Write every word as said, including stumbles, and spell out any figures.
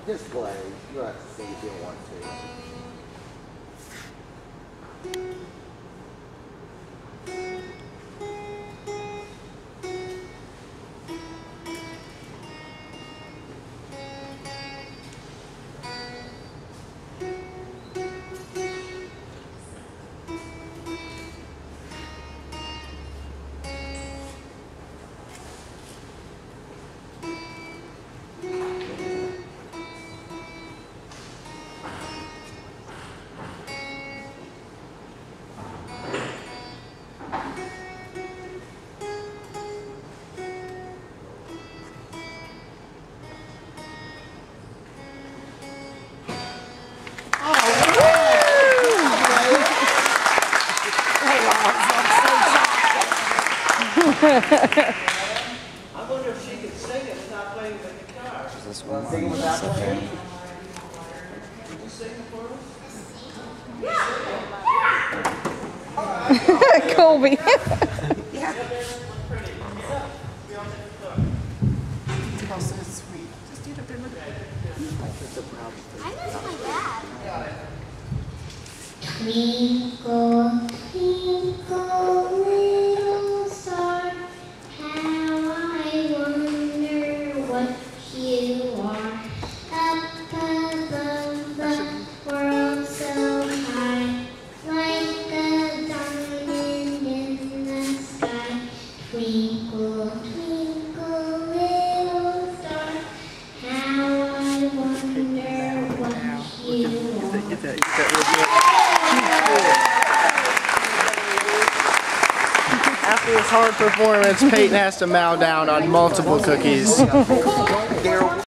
display. You have to sing if you don't want to. I wonder if she could sing it without playing the guitar. Is this one singing without playing? Could you sing it for us? Yeah. Colby. Yeah. Oh, so sweet. Just get up there and look at it. I miss my dad. Twinkle, twinkle, little star, how I wonder what you are. Up above the world so high, like a diamond in the sky. Twinkle, twinkle, little star, how I wonder what you are. Get that, get that. After this hard performance, Peyton has to mow down on multiple cookies.